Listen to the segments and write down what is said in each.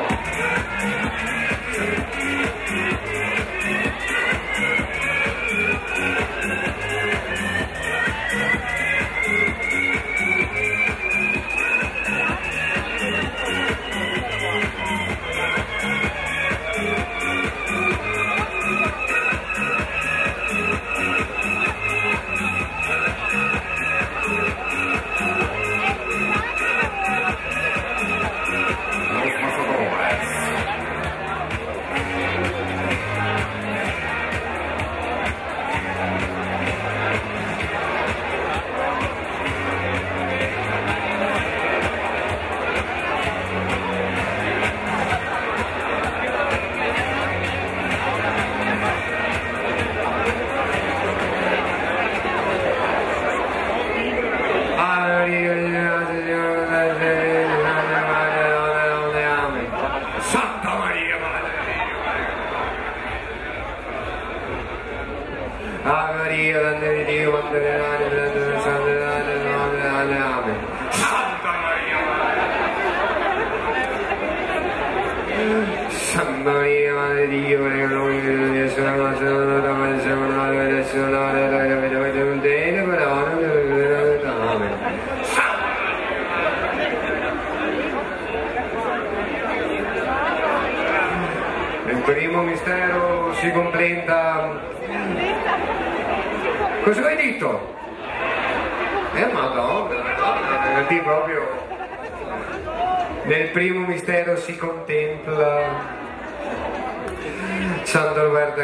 Il primo mistero si completa. Cosa hai detto? Madonna, di proprio. Nel primo mistero si contempla Santa Roberta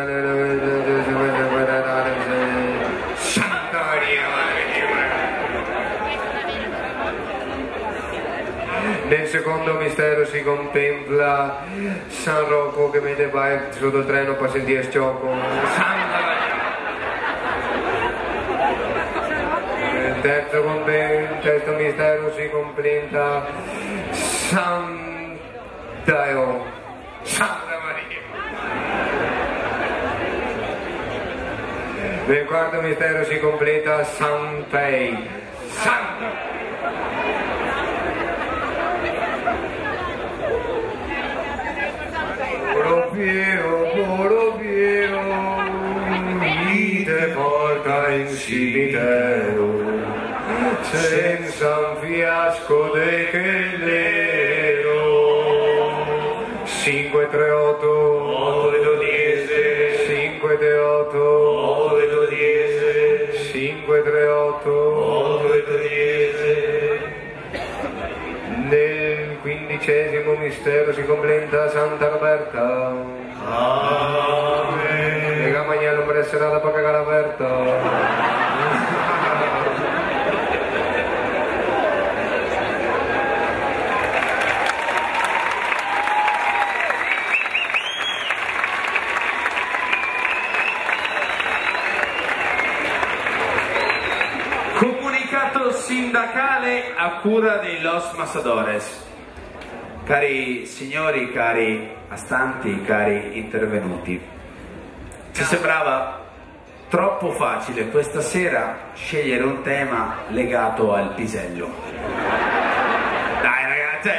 Santa Maria. Nel secondo mistero si contempla San Rocco che mentre vai sotto il treno per sentire sciocco. Santa Maria. Nel terzo mistero si completa Santa Maria. Nel quarto mistero si completa Sanpei. Santa. Poro Piero, chi te porta in cimitero, senza un fiasco de chelero. 538, 8 e 12, 538, 8 e 12, 538, 8 e 12. Nel quindicesimo mistero si completa Santa Roberta. Amen. Llega mañana per essere alla poca Galaberta. Comunicato sindacale a cura dei Los Masadores. Cari signori, cari astanti, cari intervenuti, ci sembrava troppo facile questa sera scegliere un tema legato al pisello. Dai ragazzi,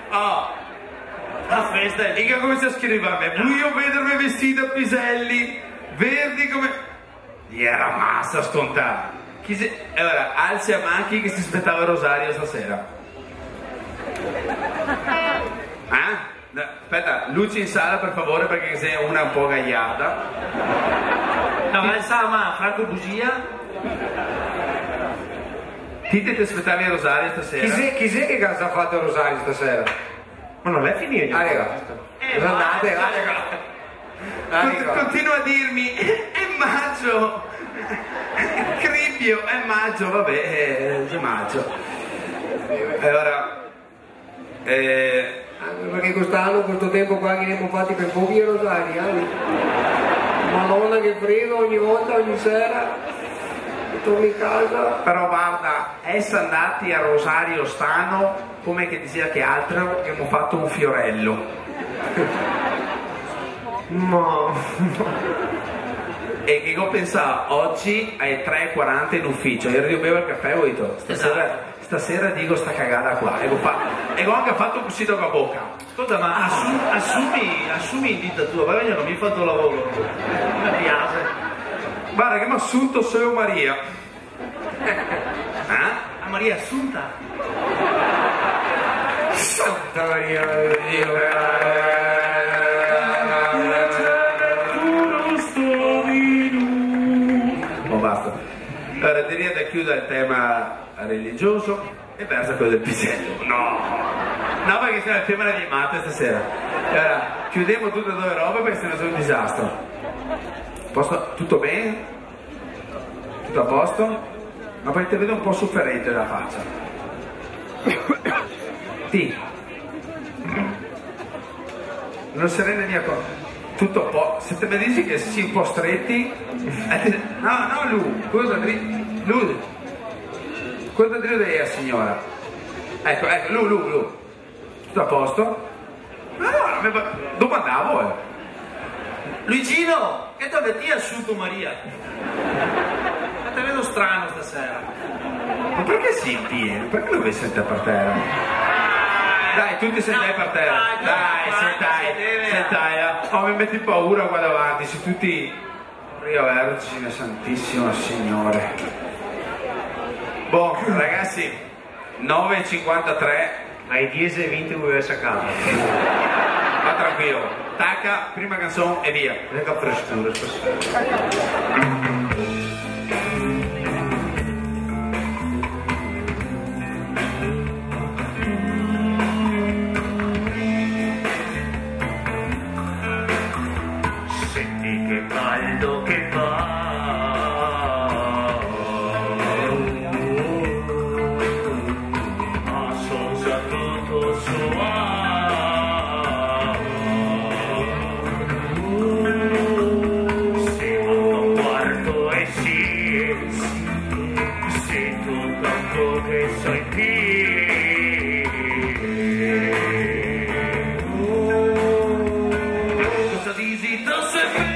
la festa è mica come si scrive a me, io vedermi vestito a piselli, verdi come... Gli era massa scontata. Allora, alzi a Manchi che si aspettava il rosario stasera. No, aspetta, luci in sala per favore perché sei una un po' gagliarda. No, alza ma Franco bugia. Ti aspettavi il rosario stasera? Chi sei che cazzo ha fatto il rosario stasera? Ma non è finito. Continua a dirmi, è maggio. Cribbio, è maggio, vabbè, è maggio. Allora, perché quest'anno, questo tempo qua che ne abbiamo fatti per pochi rosari, Madonna che frega ogni volta, ogni sera, torni in casa. Però guarda, essere andati a Rosario Stano, come che diceva che altro, che abbiamo fatto un fiorello. No. E che ho pensato, oggi alle 3:40 in ufficio, io bevo il caffè e ho detto, stasera dico sta cagata qua, e ho anche fatto così da bocca. Ascolta, ma assumi in vita tua, vai, non mi hai fatto lavoro, mi piace. Guarda che mi ha assunto solo Maria. Ah, Maria Assunta? Santa Maria Dio. Oh, basta. Allora, direi da chiudere il tema religioso e verso quello del pisello. No, perché c'è il tema delle matte stasera. Allora, chiudiamo tutte e due robe perché se ne sono un disastro. Tutto bene? Tutto a posto? Ma perché ti vedo un po' sofferente la faccia. Ti. Non si rende mia cosa. Tutto a po'. Se te mi dici che si un po' stretti. No, lui. Cosa lui. Cosa dire signora? Ecco, lui. Tutto a posto? No, dove andavo? Luigino, che dove ti ha asciutto Maria? Ma te vedo strano stasera. Ma perché si impiega? Perché lui sente per terra? Dai, tutti sentai per terra. Dai, sentai. Oh, mi metti paura qua davanti, se tutti... Dio Vergine Santissima Signore. Boh, ragazzi, 9:53. Ai 10:20 vuoi essere a casa. Ma tranquillo, tacca, prima canzone e via. Che frescura stasera. Caldo che fa, ma sosa tutto secondo quarto e sì, se tu campo che sei cosa dici tu sei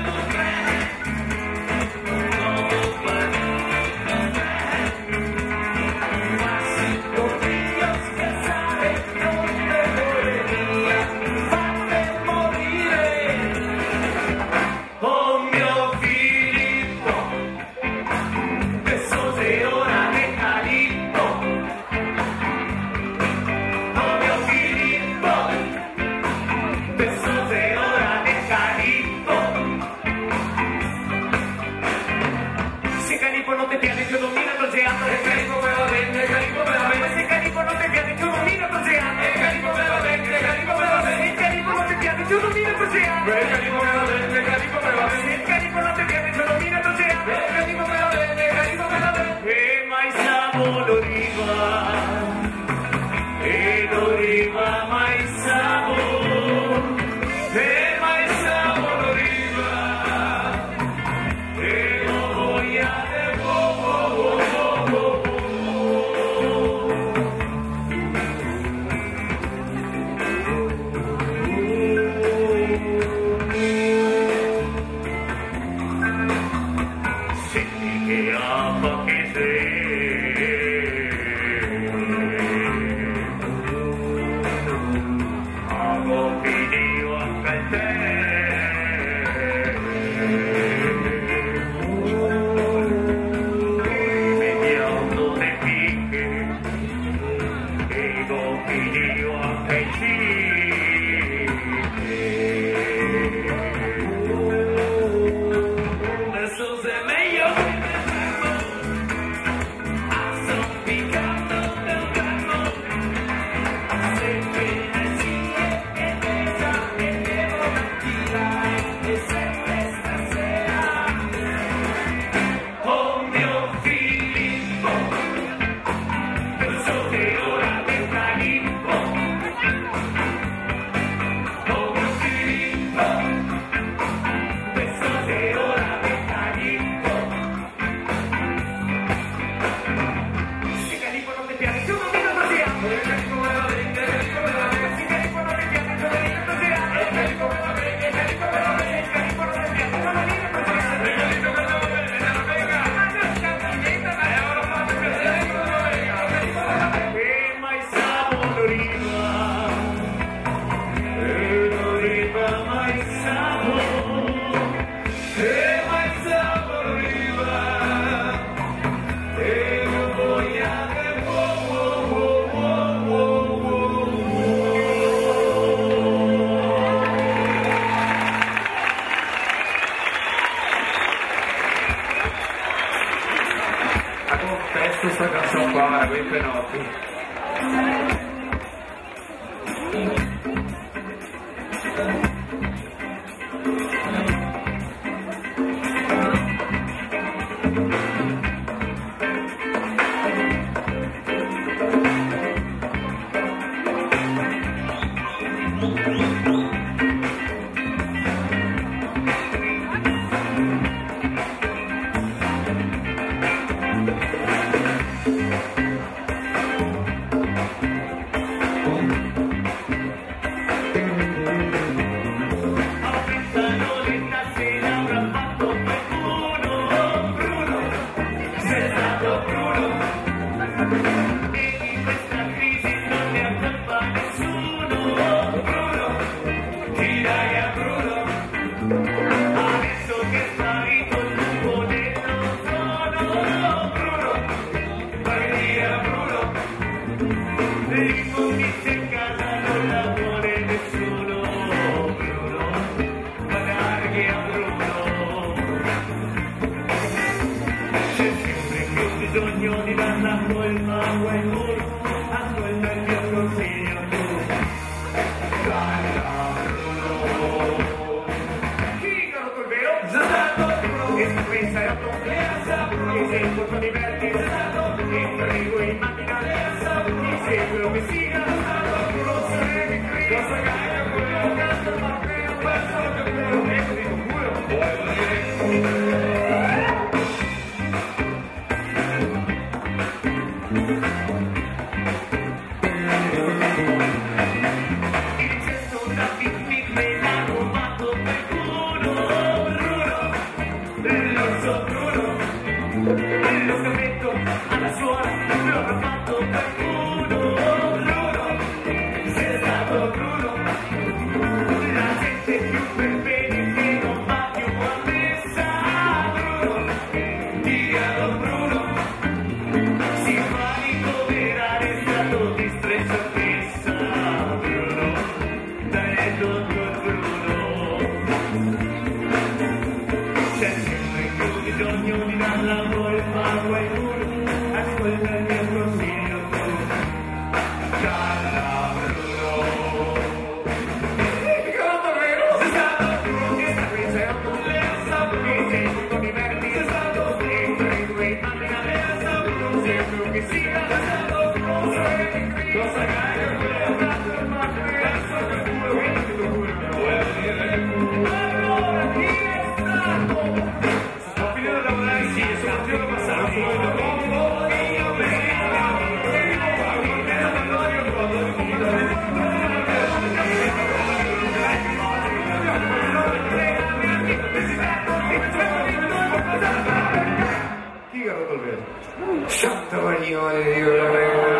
Santa Maria di Dio, la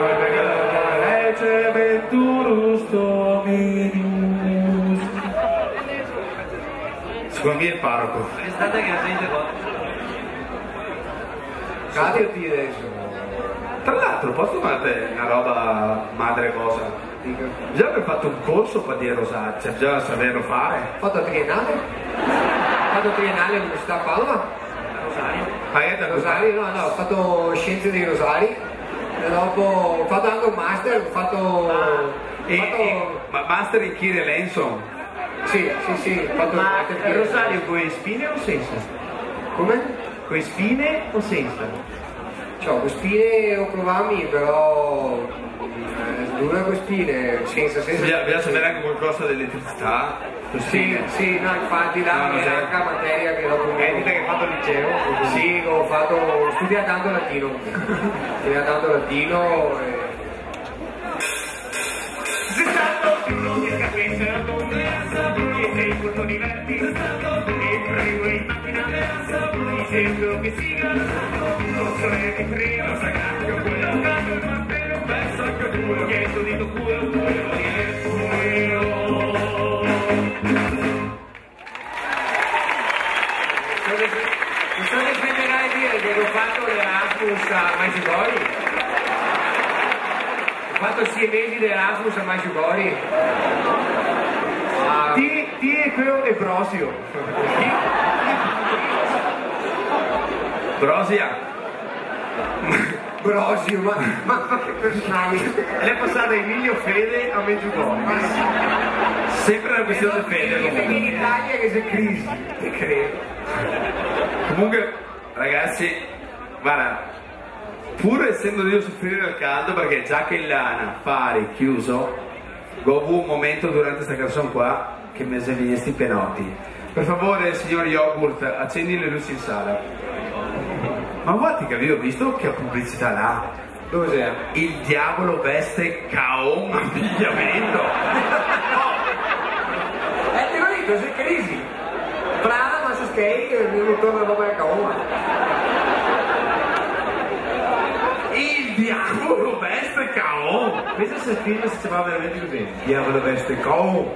legge venturus Dominus. Secondo me è il parroco. State che la gente qua. Caditi adesso. Tra l'altro, posso fare una roba madre cosa? Già aver fatto un corso per dire rosario, cioè già saperlo fare. Ho fatto triennale? Ho fatto triennale all'Università Padova. Rosario, no, ho fatto scienze dei rosari e dopo ho fatto anche un master, ho fatto... Ma master in Kyrie Lenson? Sì, ho fatto Ma il il rosario con le spine o senza? Come? Con le spine o senza? Cioè, con spine o provami, però... due con spine, senza... Bisogna sapere anche qualcosa dell'elettricità. Sì, no, infatti là No, era anche materia che dopo... Dite che hai fatto il liceo? Sì, ho studiato tanto latino. e... Mi sono smetterai di dire che ho fatto l'Erasmus a Maggiugori. Ho fatto 6 mesi di Erasmus a Maggiugori. Ti è quello è Brosio. Brosia. Brosio, ma che personaggio? Lei è passata da Emilio Fede a Meggiugorje. Sempre una questione di fede Perché in comunque. Italia che c'è crisi, che credo. Comunque, ragazzi, guarda, pur essendo io soffrire dal caldo, perché già che in lana, fari, chiuso, ho avuto un momento durante questa canzone qua che mi è venuto sti penoti. Per favore, signor Yogurt, accendi le luci in sala. Ma guardi che avevo visto che pubblicità là. Dove sei? Il diavolo veste Kaon abbigliamento. Ti ho detto, c'è crisi. Prada, ma se skate, non torna dopo a Caoma. Il diavolo veste Kaon. Pensa se il film si chiamava veramente così. Il diavolo veste Kaon.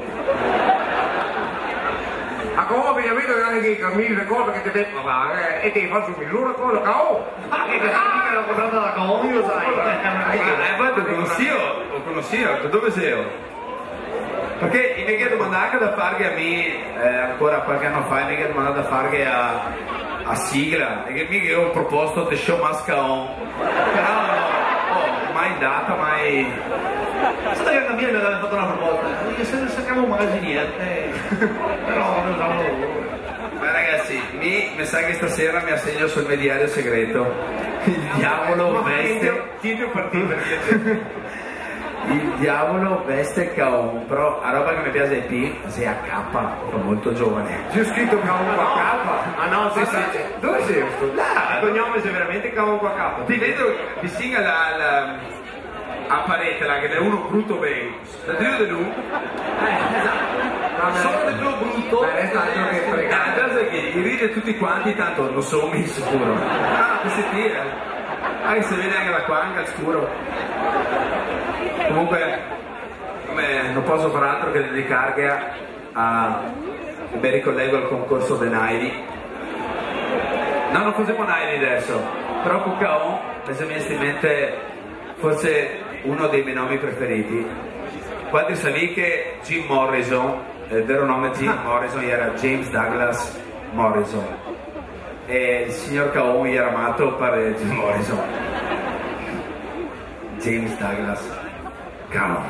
A Caoma abbigliamento non è che mi ricordo che ti detto e ti faccio un millone con Caoma. Che mica l'ho comprata da Caon, lo sai. Guarda, ho conosciuto, dove sei? Perché mi ha domandato da fare a me, ancora qualche anno fa, mi ha domandato da fare a sigla, e che mi ho proposto The Show Must Go On, però mai data, mai... Sai che a me mi aveva fatto una proposta, io se ne cercavo quasi niente, però non usavo lavoro. Ma ragazzi, mi sa che stasera mi assegno sul mediario segreto, il diavolo veste... Tieni un partito per dire. Il diavolo veste Kaon, però la roba che mi piace di più è AK, sono molto giovane. C'è scritto Caoma K. Ah no, sì, sì. Dove sei questo? Il cognome c'è veramente Caon K. Ti vedo, mi singa a parete là, che è uno brutto bene. Da Dio di lui, Esatto. Solo del tuo brutto. Ma resta altro che fregare. la cosa è che ride tutti quanti, tanto non sono mi sicuro. Ah, che si tira. Ah, si vede anche da qua, anche al scuro. Comunque, non posso far altro che dedicarmi a... mi ricollego al concorso dei Nairi. No, non facciamo Nairi adesso, però con Kaon, esattamente, forse uno dei miei nomi preferiti. Quando sapete che Jim Morrison, il vero nome Jim Morrison era James Douglas Morrison, e il signor Kaon era amato per Jim Morrison. James Douglas Kaon.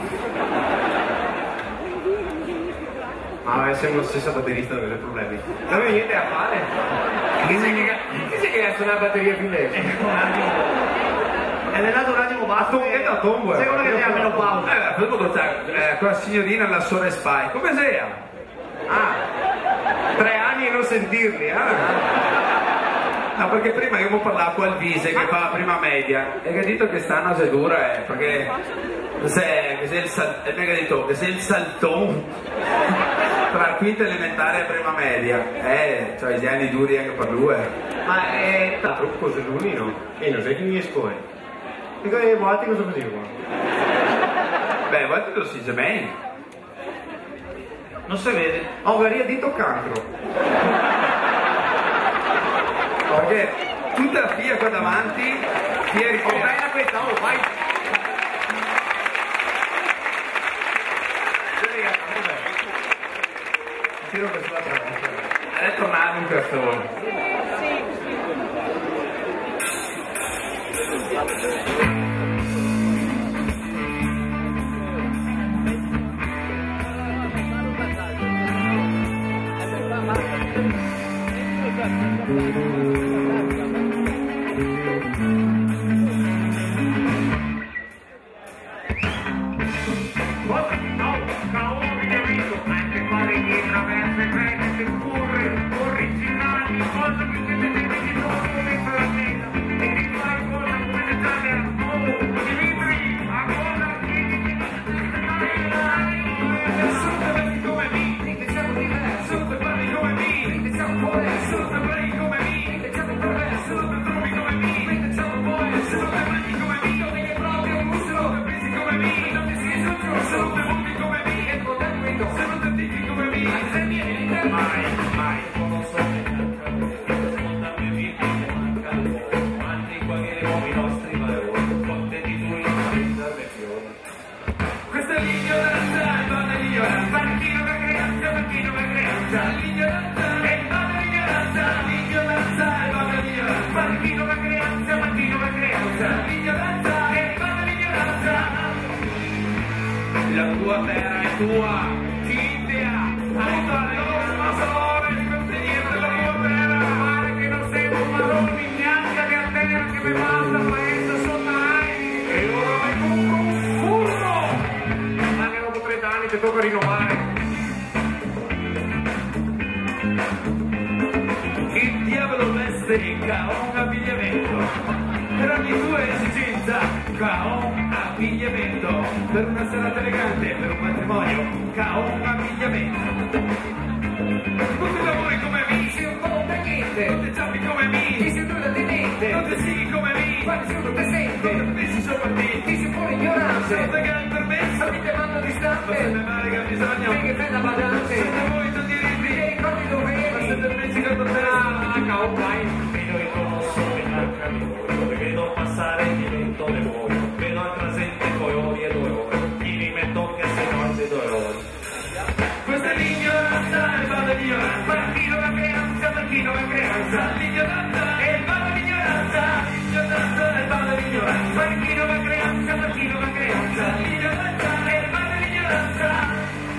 Ma siamo lo stesso batterista, non avete problemi. Non avevo niente da fare. Chi sei che ha suonato la batteria finese? È nato un attimo basta. È da tombo. Secondo che sia meno pausa. Potevo con la signorina la Sore Spy. Come sei? Ah, 3 anni e non sentirli, No, perché prima io ho parlato al Vise che fa la prima media e che ha detto che stanno se dura perché sei il saltone tra quinta elementare e prima media, cioè gli anni duri anche per lui. Ma è troppo così no? E non sai che mi esco, E che volte cosa facevo? Beh, a volte lo si dice bene. Non si vede. Ho magari detto cancro. Perché tutta la figlia qua davanti ti è ricorretta questa, vai! Tiro per sulla trama. è tornato un cartone. Marchino la creanza, tua, Cinzia, hai fatto una sola consigliere della tua terra, mare che non sei un marrone, neanche a terra che mi manda paese sotto ai, e ora mi compro un furno, ma che dopo 30 anni ti tocca rinnovare. Il diavolo veste un abbigliamento, per ogni tua esigenza un abbigliamento, per una serata elegante, per un matrimonio un abbigliamento. Non ti lavori come me, sei un po' da niente, non ti ciappi come me, ti sei nulla di niente, non ti sighi come me, ma nessuno ti sente, non pensi sopra te, ti sei fuori ignorante, non ti gani permesso, non ti chiamando distante, ma se ne male che ha bisogno, che fai da badante, se ne vuoi tu diritti, ti ricordi dove eri, ma se te pensi che per te vai, vedo il conosco nell'altra dove vedo passare il divento le vuoi, vedo altra gente 2 ore e 2 ore, chi rimetto che se non c'è 2 ore. Questa è l'ignoranza, il vado l'ignoranza, per chi non ha creanza, per chi non ha creanza, l'ignoranza è il vado l'ignoranza, l'ignoranza è il vado l'ignoranza, per chi non ha creanza, per chi non ha creanza, l'ignoranza è il vado l'ignoranza.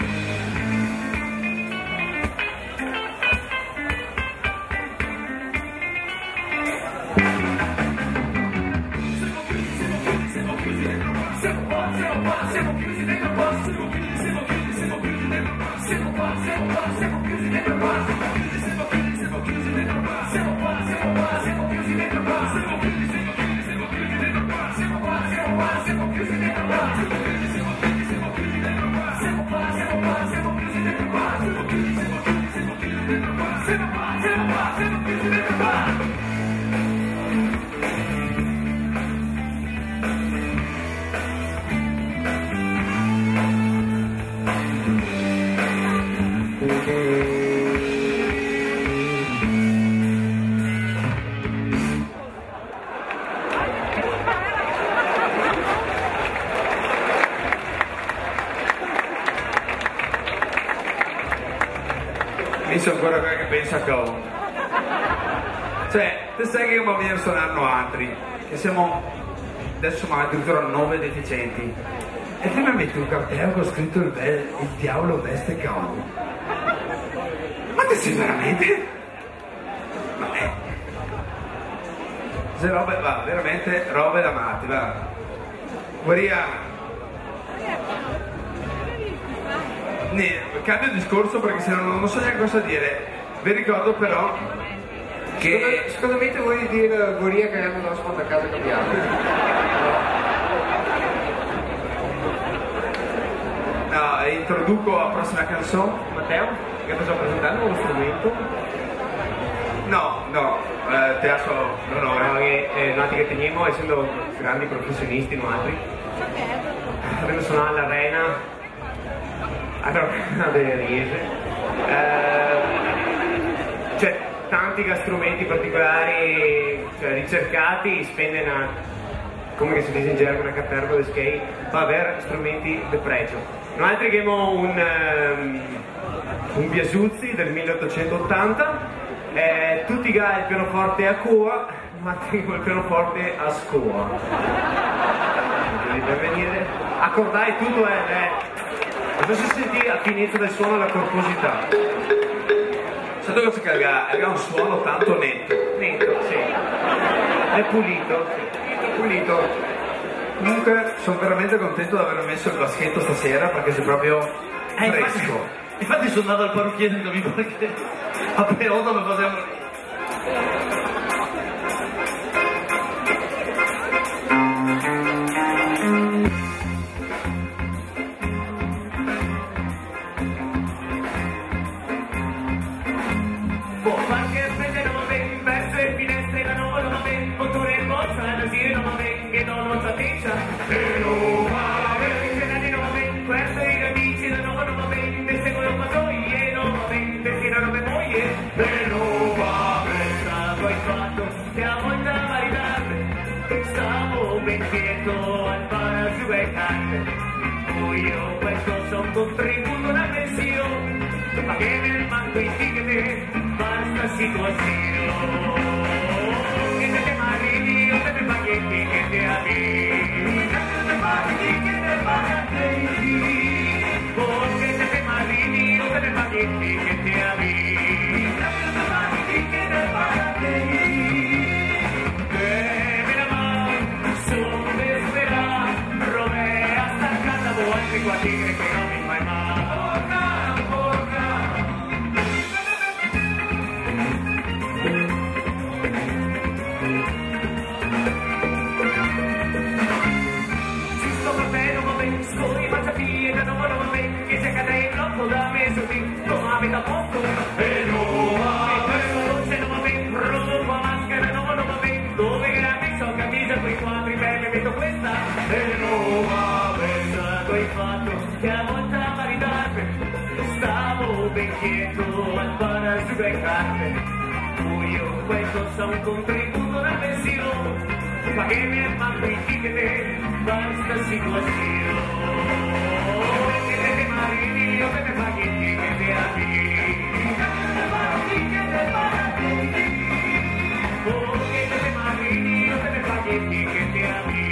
Siamo chiusi dentro qua, siamo chiusi dentro qua, siamo qua, siamo chiusi dentro qua, siamo chiusi dentro qua, siamo qua, siamo chiusi dentro qua, siamo chiusi dentro qua, siamo qua, siamo chiusi dentro qua, siamo chiusi dentro qua, siamo qua, siamo chiusi dentro qua, siamo chiusi dentro qua, siamo qua, siamo chiusi dentro qua. Io sono ancora qua che pensa a cosa. Cioè, te sai che io mi suonano altri, che siamo adesso ma addirittura 9 deficienti. E te mi metti un cartello con scritto il diavolo veste cavolo. Ma te sei veramente? Ma se robe, va, veramente robe da matti, va. Guardia. Cambio discorso perché se no non so neanche cosa dire. Vi ricordo però che secondo me te vuoi dire Goria che hanno da sponda a casa cambiato. No, introduco la prossima canzone. Matteo, che cosa presentando uno strumento? No, teatro No, che noi che teniamo essendo grandi professionisti noi abbiamo suonato all'Arena delle Riese, c'è tanti strumenti particolari, cioè ricercati, spendono come che si dice in gergo una caterva di skate, per avere strumenti di pregio. Noi altri abbiamo un Biasuzzi del 1880, tutti il pianoforte a cuore, ma tengo il pianoforte a scuola. Per venire, accordai tutto adesso si senti a finito del suono la corposità. Sapete cosa che ha un suono tanto netto? Netto, sì. È pulito, sì. Pulito. Comunque sono veramente contento di aver messo il baschetto stasera perché sei proprio fresco. Infatti sono andato al parrucchiere perché a Peoda mi facevano... Io questo son contributo una pensione, ma che nel manco i tigre basta situazione. Che te mariti, io te baghetti, che te amici, che te mariti, che te baghetti, da poco e nuovamente non va bene, roba, maschera, no, non va bene, dove grande so camicia, quei quadri belli, metto questa e nuovamente hai fatto che a volta maridarmi stavo ben quieto al bar su due carte io questo sa un contributo una pensione ma che mi è fatto il ticket basta situazione che te marini io te ne paghi il ticket e amici oh che te marini io te ne paghi il ticket e amici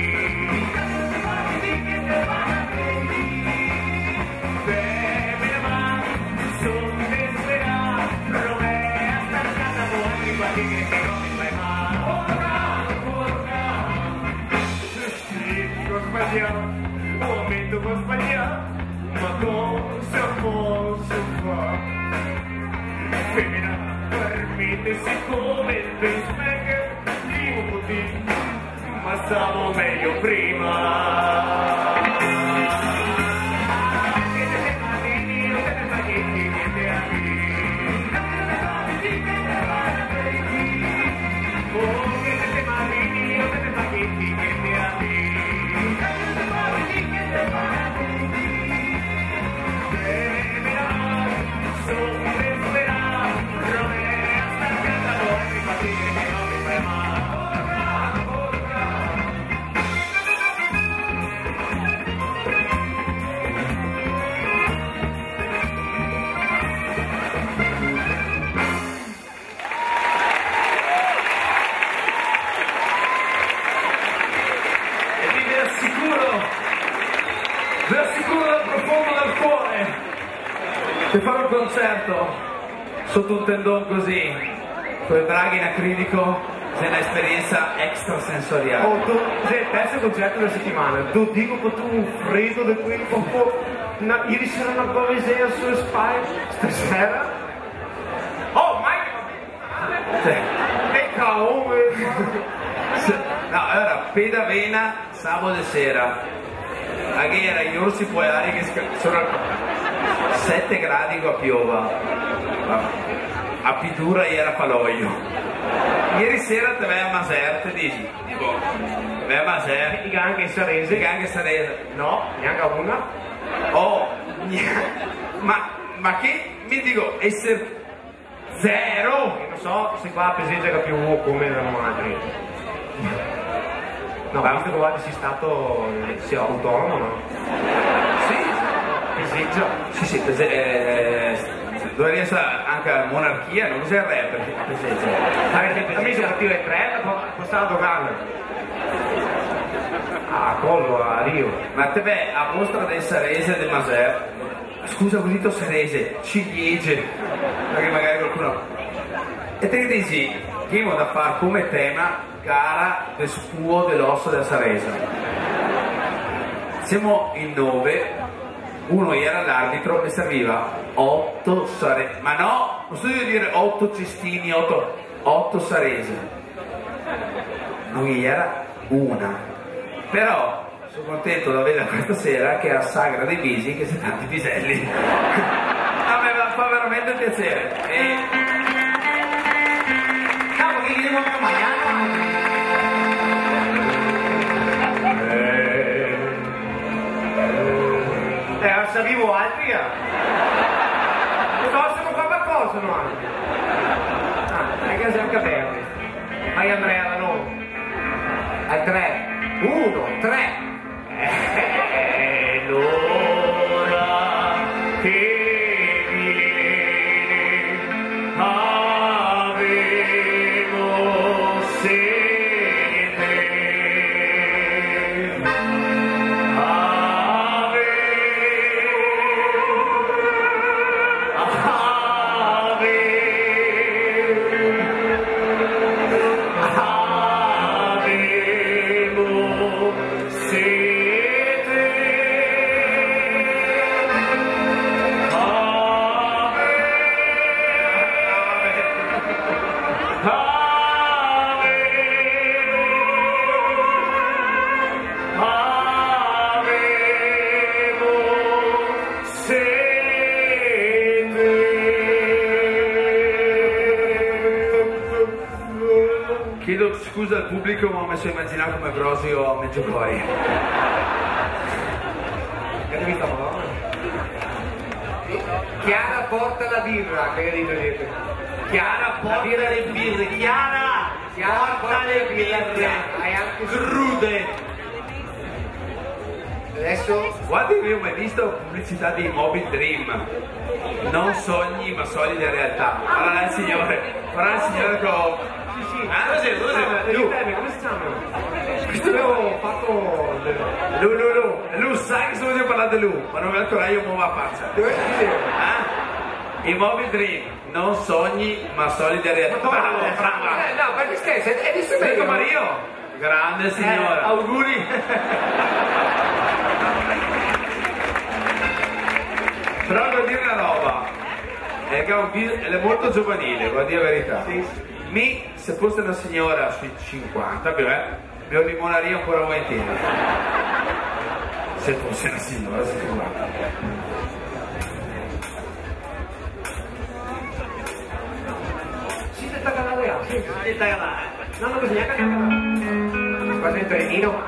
un momento può sbagliare ma cosa posso fare femmina permettesi come il pacemaker vivo così ma stavo meglio prima che te marini io te ne paghetti che te oh che te marini io te ne paghetti che te vi assicuro dal profondo del cuore che fare un concerto sotto un tendone così con i braghi in acrilico è un'esperienza extrasensoriale. Oh, tu sei il terzo concerto della settimana, tu dico che tu un freddo di quel po'. Ieri sera una poesia sulle spalle, stasera. Oh, Mike! Che cavolo! No, allora, pedavena sabato sera. Anche era gli orsi polari che sono 7 gradi qua piova. A pittura era paloio. Ieri sera te vai a Maser, te dici? Vai a Maser. I anche in Sarese. I anche Sarese. No, neanche una. Oh, ma che mi dico essere zero? Non so se qua peseggia più come erano altri. No, visto che guarda sei stato sia autonomo, no? Sì. Peseggia. Sì, dovrei essere anche la monarchia, non c'è il re perché peseggia. A me si partiva il 3, poi stava dogana. A Collo, a Rio. Ma te beh, a mostra del Sarese e del Maser, scusa così to Sarese, ciliegie, perché magari qualcuno... E te che dici, che ho da fare come tema gara del scuo dell'osso del Sarese. Siamo in 9, uno era l'arbitro e serviva 8 Sarese, ma no, non sto io dire 8 cestini, 8 Sarese, non gli era una. Però sono contento da vedere questa sera che a Sagra dei Bisi che c'è tanti piselli. A me fa veramente piacere. Capo che gli devo Sapevo altri, non so se non fa qualcosa, no? Perché siamo capelli. Vai Andrea, no? Al 3. 1, 3. L'ora che viene avevo sete. Avevo Chiedo scusa al pubblico, ma ho messo a immaginare come Brosio a Meggiocori. Chiara porta la birra, che hai detto? Chiara, porta le birre. Chiara, porta le birre. Hai anche Crude. adesso Guarda, io ho mai visto pubblicità di Mobile Dream. Non sogni, ma solide realtà. Guarda il signore con... come si chiama? Questo avevo fatto Lu, sai che se voglio parlare di Lu, ma non mi ancora io muovo a faccia. dove si vede? I Mobile Dream, non sogni, ma solide realtà. Bravo. No, perché scherzo, è di Enrico Mario, grande signora. Auguri. Però devo dire una roba, è molto giovanile, vuol dire la verità. Se fosse una signora sui 50, mi limonaria ancora volentieri. Se fosse una signora sui 50. Si sta cagando le altre. No, non bisogna cagare. Quasi il trenino.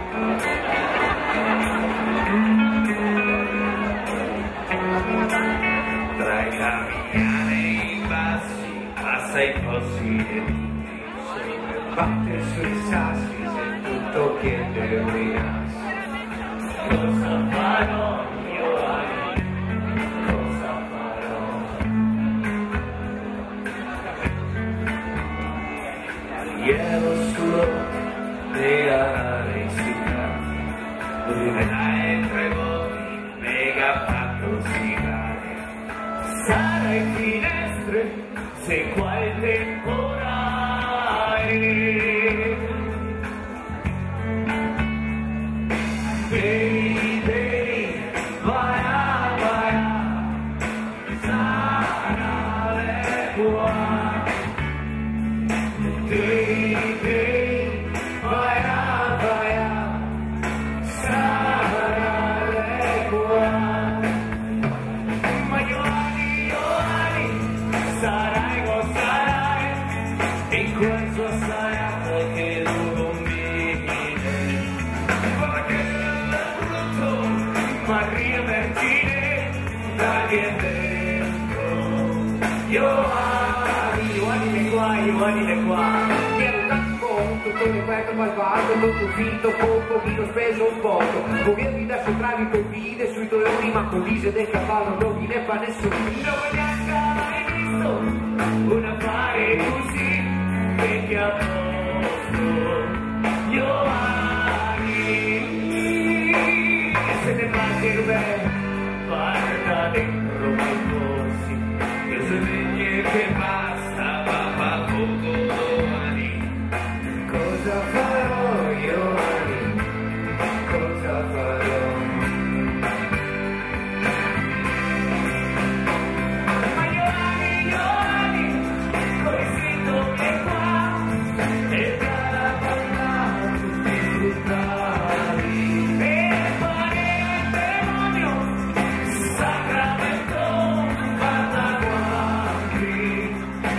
Tra i camminare in bassi, assai possibili. Batte sui sassi se tutto chiede ruinarsi. Cosa farò io? Cosa farò? Ero solo dei risiccati, e tra voi mega fatto sigare. Sarai finestre se qua è temporale. Baby, vai a, sarà le qua. Baby, vai a, sarà le qua. Ma Ioani, sarai o sarai, in questo sarai che lo combini. Guarda che è brutto, ma riavertire da che dentro. Ioani le qua. Mi ero tanto, tutto il ripeto malvagio, tutto finto, con un pochino speso un poco. Governi da sopravi coi vide sui dolori, ma con l'ise del cavallo non gliene fa nessuno. Non neanche mai visto un affare così vecchio a posto. Ioani, se ne parte bene, guarda dentro mai fossi, che se vedi che basta, papà poco domani. Cosa farò Ioani? Cosa farò? Ma Ioani, come scritto che qua, e da balla tutti fruttali. E fare il demonio, sacramento, fatta guanti.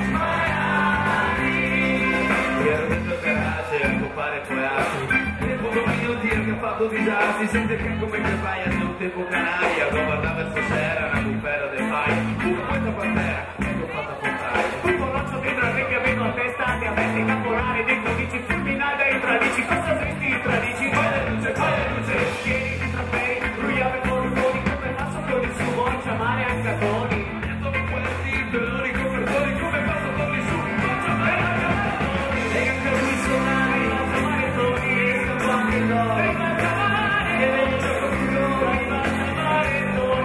Mi ero detto che piace a occupare poi altri. E poco meno dire che ha fatto disastri, sente che come che vai a un tempo canaria, lo guardava stasera, una bufera del fai, una questa pantera, che l'ho fatta portare. Un coloccio dentro a te che avevo a testa, ti avete caporale dentro, dici fulminata e tradici, cosa tristi tradici, fai la luce, tieni i trofei, lui ave con i coni, come passo con il suo vuoi chiamare anche a Toni. E come quel dito, l'unico perdoni, come passo con il suo, vuoi chiamare anche a Toni. E anche lui suonare, la chiamare Toni, e sto qua che do. E la chiamare, e vedo gioco più, e la chiamare Toni.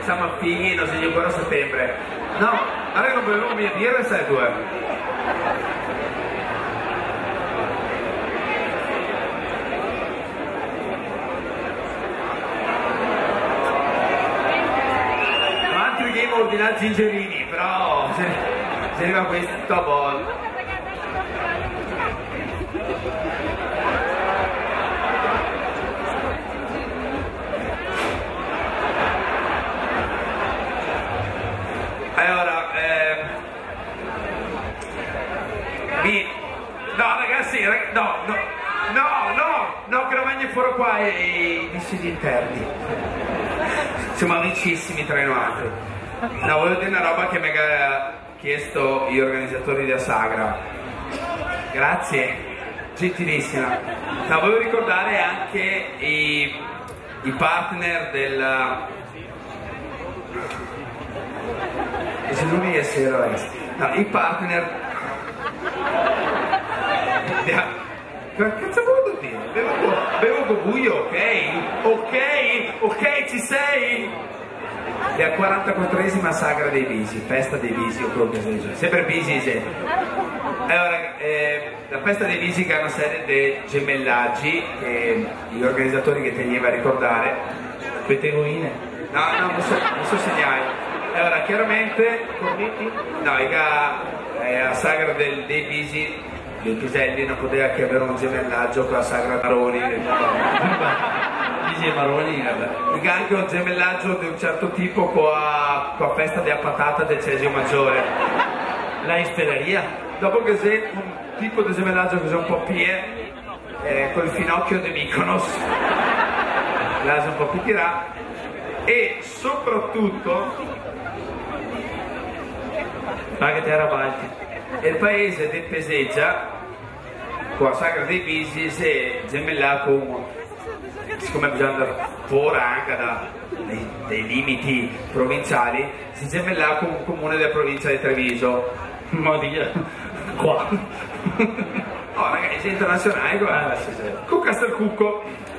siamo figli, non si ancora a settembre. No, guarda che non volevo mia birra e sai tu, Altri game ordinati gingerini, però se arriva questo a volte. Allora, no ragazzi, no, che rovagni fuori qua i dissidi interni. Siamo amicissimi tra noi altri. No, voglio dire una roba che mi ha chiesto gli organizzatori di Asagra. Grazie, gentilissima. No, voglio ricordare anche i partner del... Se lunedì sera, ragazzi. No, i partner... Che cazzo vuoi dire? Bevo con buio, ok, ci sei? È la 44esima Sagra dei Bisi, festa dei Bisi o quello che sia, sempre Bisi sempre. Allora, la festa dei Bisi che è una serie di gemellaggi che gli organizzatori che teneva a ricordare. Petegoine? No, non so segnare. Allora, chiaramente, no, la Sagra dei Bisi, dei Piselli non poteva che avere un gemellaggio con la Sagra Maroni. Bisi e Maroni, vabbè. Anche un gemellaggio di un certo tipo con la festa della patata del Cesio Maggiore. La ispereria. Dopo che c'è un tipo di gemellaggio che è un po' pie, col finocchio di Mykonos, l'asa un po' più tirata, e soprattutto anche Terra Balti, il paese del Peseggia con la Sagra dei Bisi si gemella con, siccome bisogna fuori anche dai limiti provinciali, si gemella con un comune della provincia di Treviso. Ma Dio, qua no ragazzi, internazionale qua, con Castelcucco.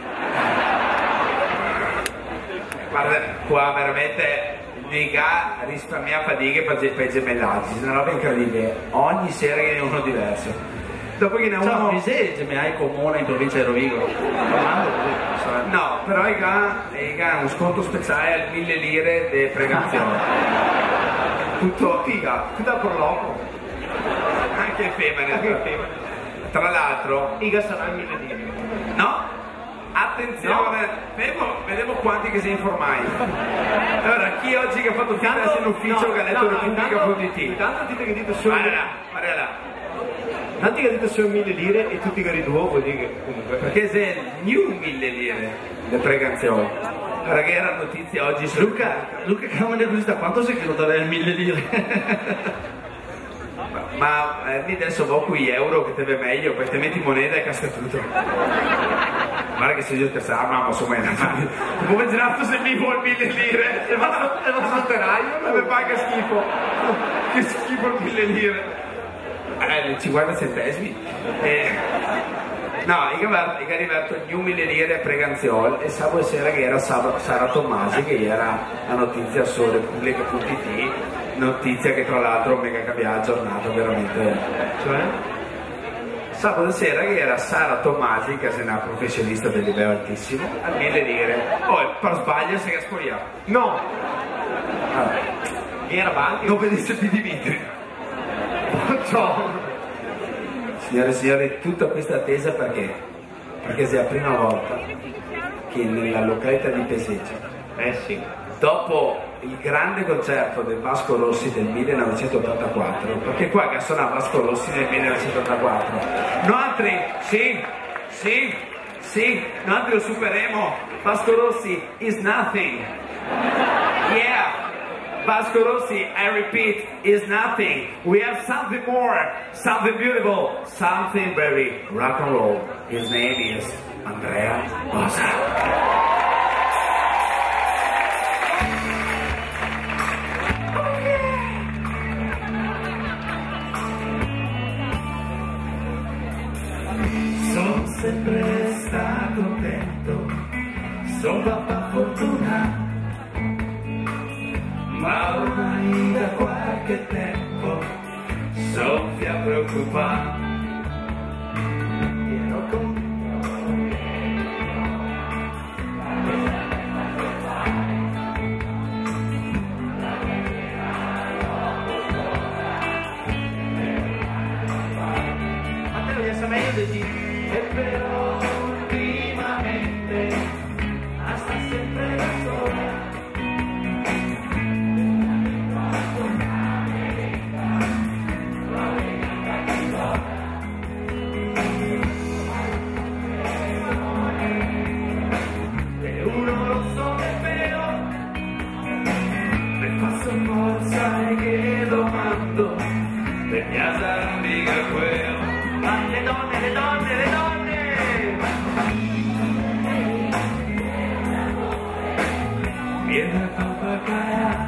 Guarda, qua veramente mica risparmia fatiche per i gemellaggi, è una roba incredibile, ogni sera che ne è uno diverso. Dopo che ne uno... Ciao, Pisè, gemellai comune in provincia di Rovigo. No, però ha uno sconto speciale al 1000 lire di pregazione. Tutto figa, tutto a proloco. Anche femmine. Tra l'altro... Iga sarà 1000 lire. No? Attenzione, no. Vedevo quanti che si informai. Allora, chi oggi che ha fatto finta in ufficio che ha letto Repubblica.it? Intanto dite che dite solo... Guarda là. Tanti che dite solo 1000 lire e tutti che riduo vuol dire che comunque... Perché se new 1000 lire le pregazioni. Guarda che era notizia oggi su... Luca Camane così da quanto sei che non dare 1000 lire? Ma adesso vo qui euro che te ve meglio, poi te metti moneta e casca tutto. Guarda che se io scherzavo, ma insomma, come girato se mi vuoi 1000 lire e va sul teraio, non mi paga schifo. Che schifo 1000 lire. 50 centesimi. No, io ho arrivato new 1000 lire a preganzione e sabato sera che era Sara Tommasi, che era la notizia su Repubblica.it, notizia che tra l'altro mega cambiava giornata veramente. Cioè? Sabato sera che era Sara Tommasi, che è una professionista del livello altissimo, a 1000 lire. Poi per sbaglio si è spogliato. No! Allora, era avanti. non vedesse più Dimitri. Signore e signori, tutta questa attesa perché? Perché è la prima volta che nella località di Peseggia, Sì, dopo il grande concerto del Vasco Rossi del 1984, perché qua che suona Vasco Rossi nel 1984, noi altri, noi altri lo supereremo. Vasco Rossi is nothing. Yeah. Vasco Rossi, I repeat, is nothing. We have something more, something beautiful, something very rock and roll. His name is Andrea Bosa. Sono sempre stato contento, sono papà fortunato. ma ormai da qualche tempo soffia preoccupante. E però ultimamente sta sempre da sola. E uno lo so nemmeno, le faccio forza e che domando, per casa non dica quello. Ma le donne, le donne, le donne! Viene a papagaya.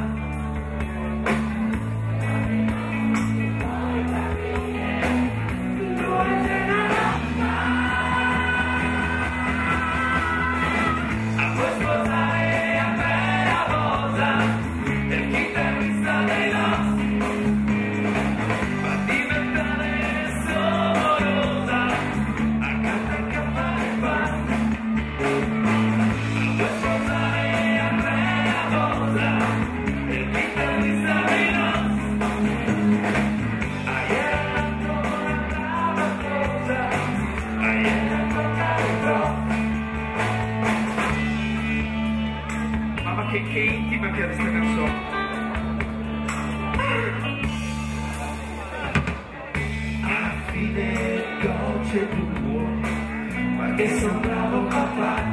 A puoi sposare Andrea Bosa, il chitarrista dei nostri, fa diventare sonorosa, accanto a campare fa. A puoi sposare Andrea Bosa, il chitarrista dei nostri, era ancora brava cosa, era ancora mamma che intima che è questa canzone. Alla fine dolce tuo, ma che sono un bravo papà.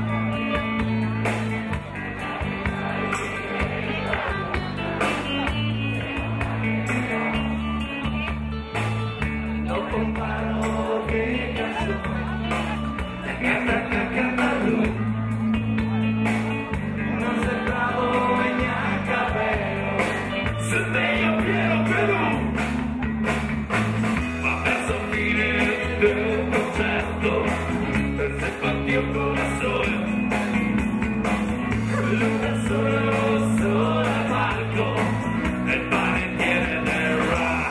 Dopo imparo che canzone, canta lui. Non sei bravo e neanche vero, se meglio pieno Perù. Ma verso fine del concerto, per se partì un corazón. Luna solo al palco, el panettiere del rock.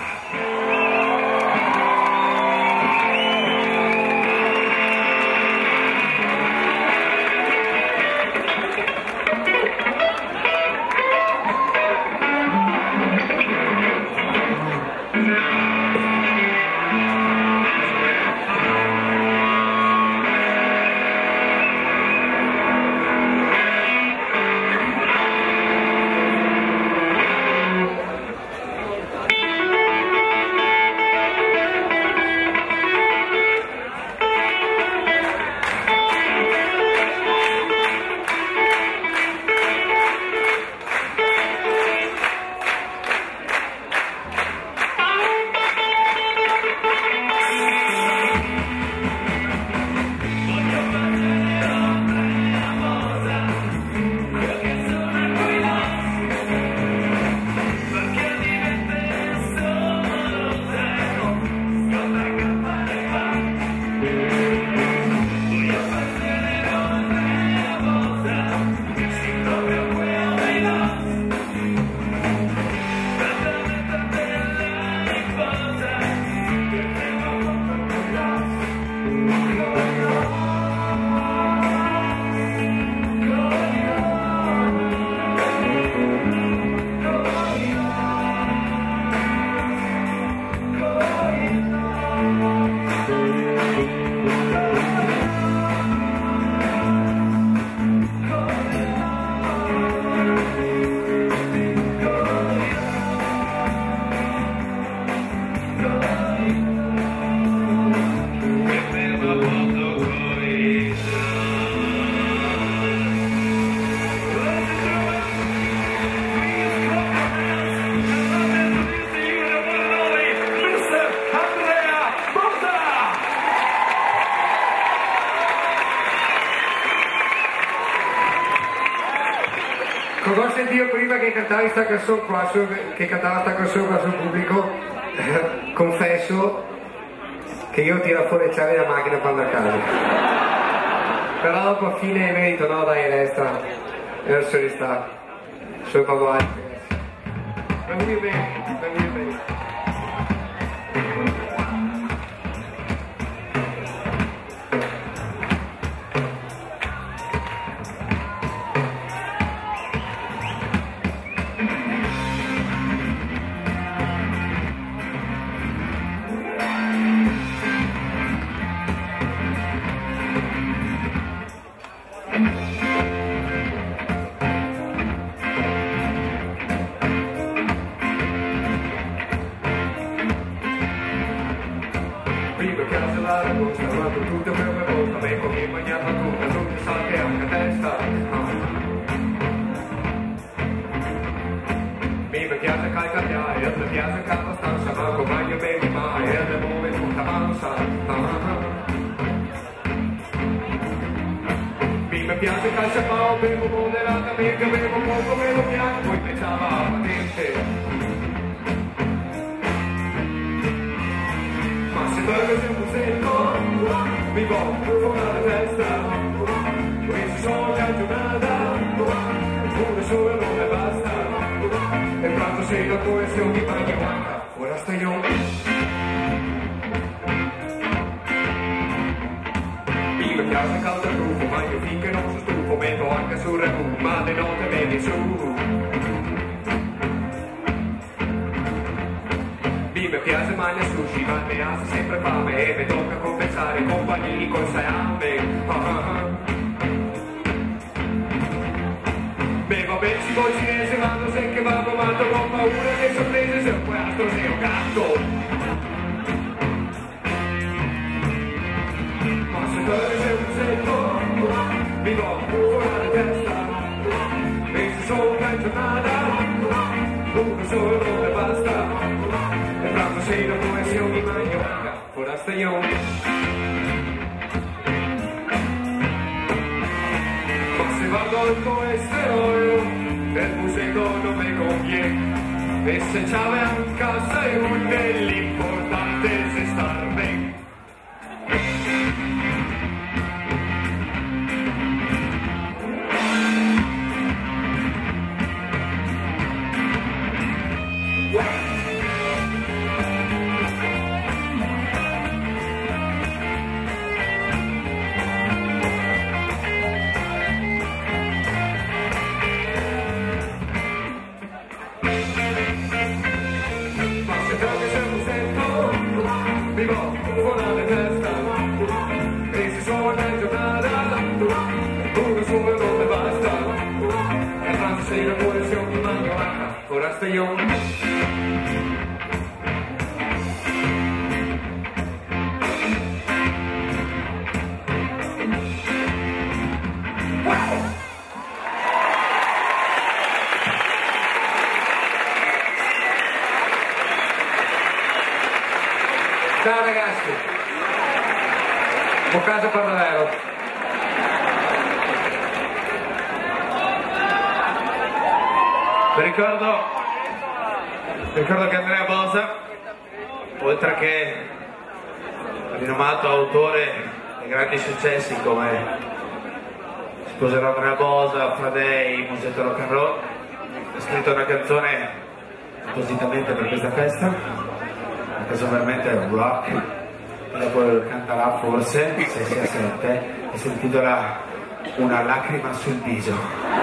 Come ho sentito prima che cantavi sta canzone qua, che cantava sta canzone qua sul pubblico, confesso che io tiro fuori le chiavi della macchina per andare a casa. Però dopo a fine merito, no dai, resta, e non se ne sta. Solo Pablo Alpi. La voglio bene, la voglio bene. Vivo casa la raccosta, ma con tutte quelle volta, me con chi mangiata tutta, non mi sa che anche a testa. Mi piace calcagliare, mi piace che abbastanza, ma come io bevi mai, e le muove tutta mansa. Mi piace calciapao, bevo moderatamente, bevo poco, bevo bianco, e pensava a patente. Ma se bevo se un secco, mi voglio fuori la testa, questi sono campionata, uno solo non me basta, e quando sei la coesione di bagno manca, ora sto io. Mi piace caldo il rufo, ma io finché non sono stufo, metto anche sul ragù, ma le note vedi su. Mi piace mangiare sushi, ma mi ha sempre fame e mi tocca compensare con panini con salame. Bevo ben cibo cinese, vado se che vado matto, ho paura che sorprese se un quattro sei un gatto. Ma se dove sei un secco, mi voglio fuori la testa, e se sono campionata, uno solo non mi basta. E quando sei la coesione di bagno manca, ora sto io. Ma se vado al colesterolo, del museo non mi conviene, e se c'ave a casa è un l'importante è se star bene. Mi voglio fuori la testa, e se sono una giornata, uno solo non mi basta, e quando sei la coesione di bagno manca, ora sto io. Ciao ragazzi, Boccata per davvero. Vi ricordo che Andrea Bosa, oltre che rinomato autore di grandi successi come Sposerò Andrea Bosa, Fradei, Musetto Rock and Roll, ha scritto una canzone appositamente per questa festa, che sono veramente rock, e dopo canterà forse, se si sente, e si intitola Una lacrima sul viso.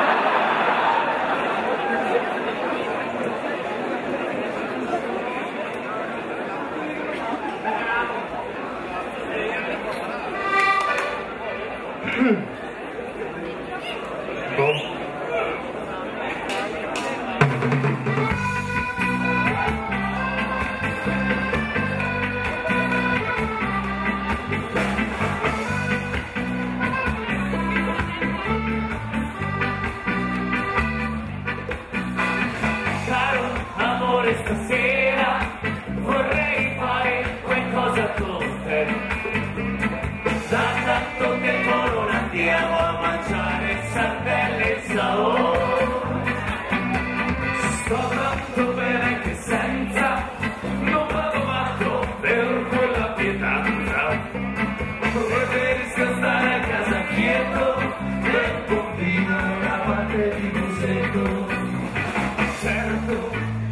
Stasera vorrei fare qualcosa con te, da tanto tempo non andiamo a mangiare sardelle e saor, sto tanto bene che senza non vado matto per quella pietanza, preferisco stare a casa quieto per combinare una parte di musetto, certo.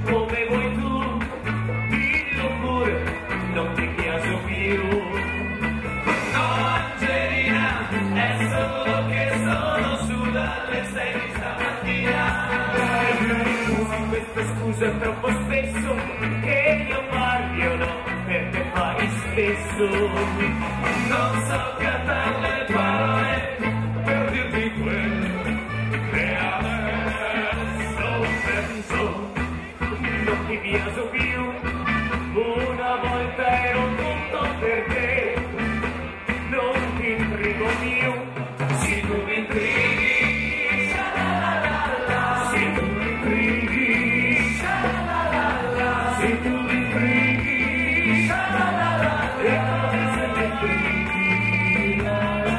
scusa troppo spesso che io parli o no, per te fai stesso. Non so cantare le parole per dirti quello che adesso penso. Non ti piace più, una volta ero tutto per te. Non ti intrigo più, se tu mi intrighi, sha-la-la-la-la. Se tu mi intrighi, sha-la-la-la-la. Se tu mi intrighi, sha-la-la-la-la. Se mi intrighi, la-la.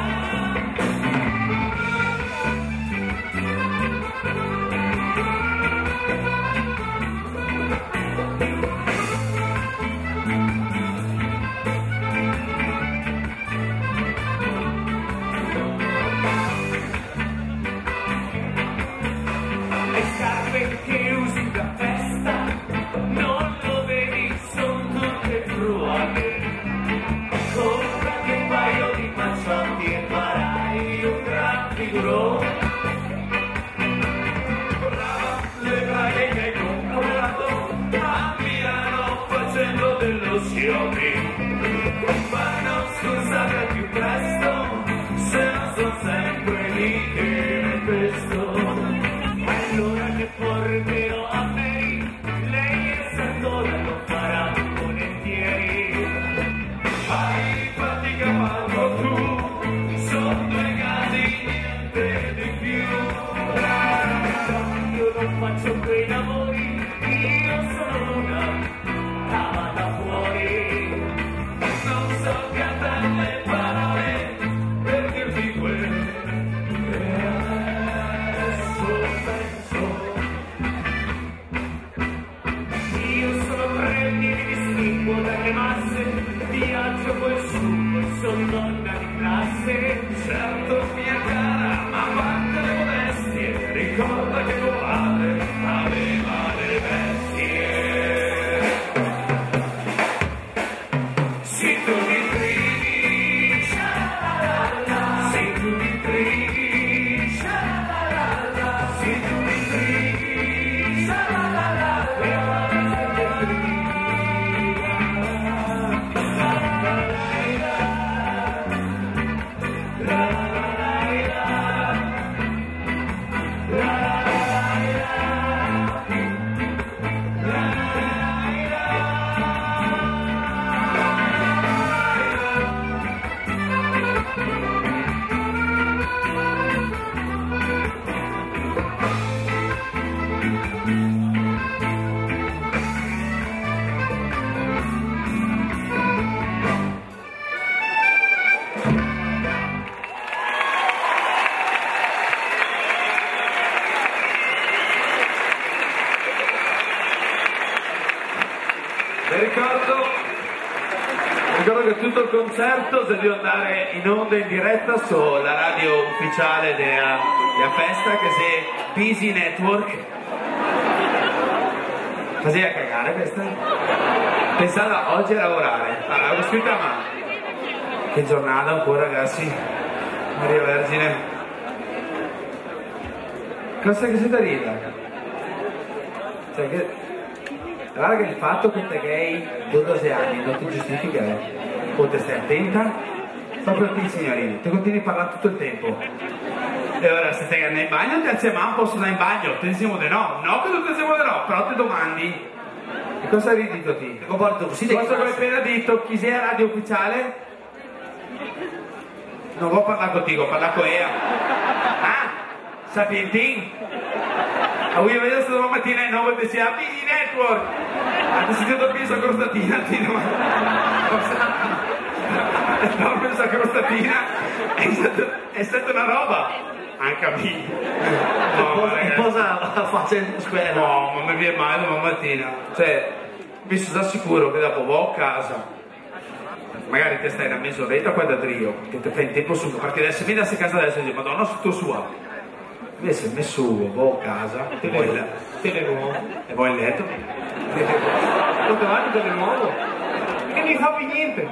Le scarpe che usi da festa non lo vedi, son tutte truate. Comprati un paio di panciotti e farai un gran figurone. Brava, le braghe che hai comprato a Milano facendo dello shopping. Ma non scusate più presto, se non sono sempre lì che mi pesto. Allora che porterò a Mary, lei è santora, lo farà volentieri. Fai fatica farlo tu, sono due casi, niente di più. Io non faccio quei lavori, io sono una cava da fuori. Non so cantare le parole per dirti quello che adesso penso. Io sono prendi, mi distingo dalle masse, viaggio col suo, sono donna di classe. Certo mia cara, ma a parte le modestie, ricorda che tuo padre aveva le bestie. Se tu mi intrighi, sha-la-la-la. Se tu mi intrighi, sha-la-la-la. Se tu mi intrighi, sha-la-la-la. E ora se mi intrighi, ricordo che tutto il concerto si deve andare in onda in diretta sulla radio ufficiale della festa, che si Busy Network. Così a cagare questa? Pensava oggi a lavorare, l'avevo scritta a mano. Che giornata ancora, ragazzi. Maria Vergine. Cosa che siete a ridere? Cioè che... Guarda che il fatto che te gay 12 anni non ti giustifica, o te stai attenta, proprio te signorini, ti continui a parlare tutto il tempo. E ora se te andai in bagno ti alzi a mano, posso andare in bagno, te diciamo di no, no che tu ti diciamo di no, però ti domandi, e cosa hai detto ti? Ti comporto così, cosa che hai appena detto, chi sei a radio ufficiale? Non vuoi parlare contigo, parla con Ea. Ah, Sapientin? Avui vedo stata mattina in 9 e sia Busy Network. Hanno sentito questa crostatina, Tino. No, questa crostatina è stata una roba. Anche a me. No, cosa facendo squadra? No, ma mi viene male domani mattina. Cioè, mi sono già sicuro che dopo vado a casa. Magari te stai una mezz'oretta qua da trio, che ti fai in tempo su, perché adesso mi dai a casa adesso e dici, madonna, sotto sua. Invece mi subo, vado a casa, e poi in letto. Tutto avanti per il nuovo? Che mi fa più niente?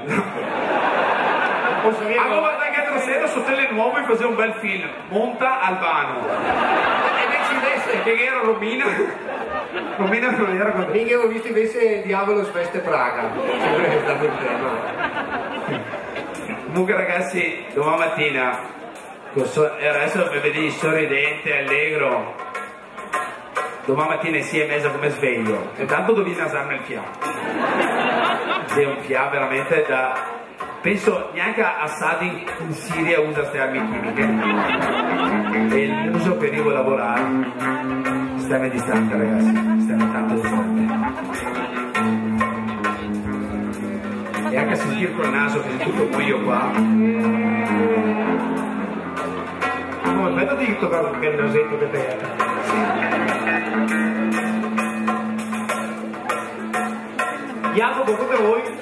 Allora anche l'altra sera su Tele Nuovo e faceva un bel film, Monta Albano. E decidesse che era Romina. Romina non era quando... Minchia, ho visto invece Diavolo sveste Praga. È stato il tema. Comunque ragazzi, domani mattina, adesso mi vedi sorridente, allegro, domani mattina insieme mesa come sveglio, e tanto devi nasarmi il fiato. È un fiato veramente da... Penso neanche Assad in Siria usa queste armi chimiche. E il muso per io lavorare. Stiamo distante ragazzi, stiamo tanto distante. E anche a sentire col naso che è tutto buio qua. No, aspetta di toccare anche il nasetto che te. Jacopo, come voi?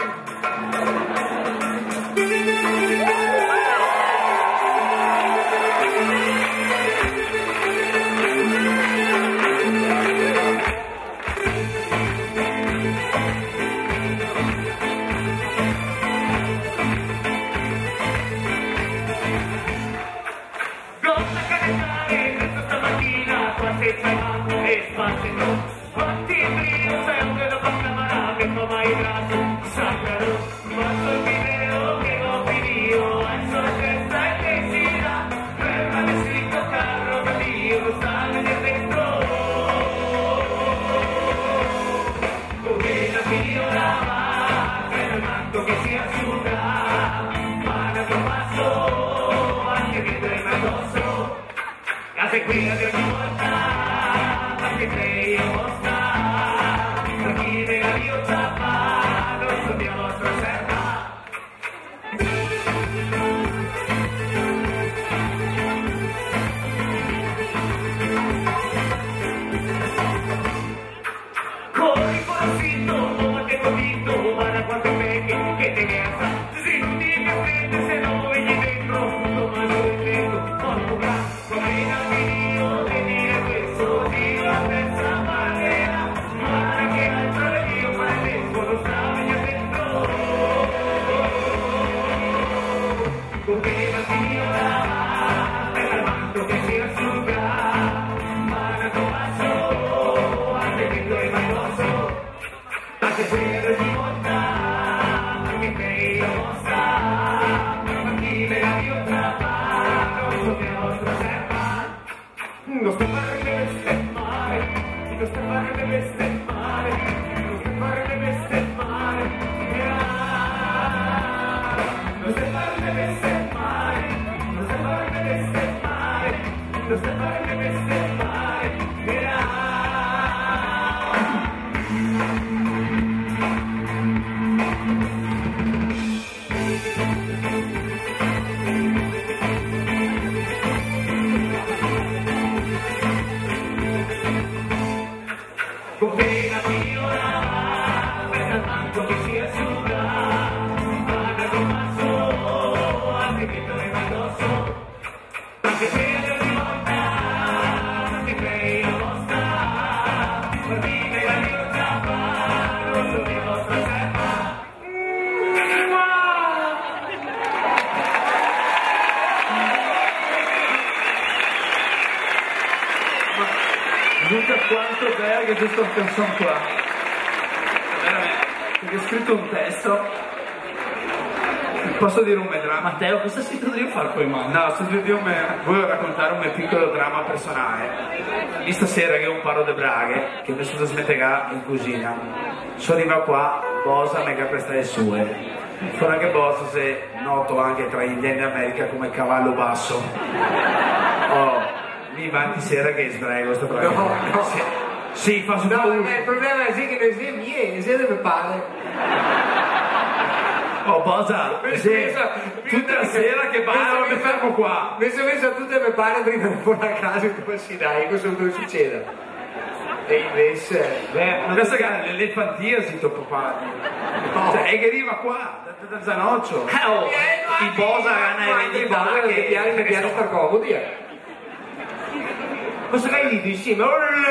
Quanto bello questa canzone qua, veramente, perché ho scritto un testo, posso dire un mio dramma? Matteo, cosa sei tu di fare poi mano? No, voglio raccontare un mio piccolo dramma personale. Di stasera che ho un paro di braghe, che mi sono smettegà in cucina, sono arrivato qua, Bosa mi ha prestato le sue, sono anche Bosa se noto anche tra gli indiani d'America come cavallo basso. Oh. Mi avanti sera che sbrego sto bravo. No. Sì, fa su No, il problema è che non si viene, se deve fare. Oh, Bosa, sì, tutta la sera che parlo mi fermo qua. Mi sono messo a tutte le pare prima di andare a casa e come si dai, cosa dove succede? E invece... Adesso che l'elefantia si troppo fare. No. Cioè, è che arriva qua, da Zanoccio. I Bosa hanno i Bosa che mi piace star comodi, Cosa hai detto insieme?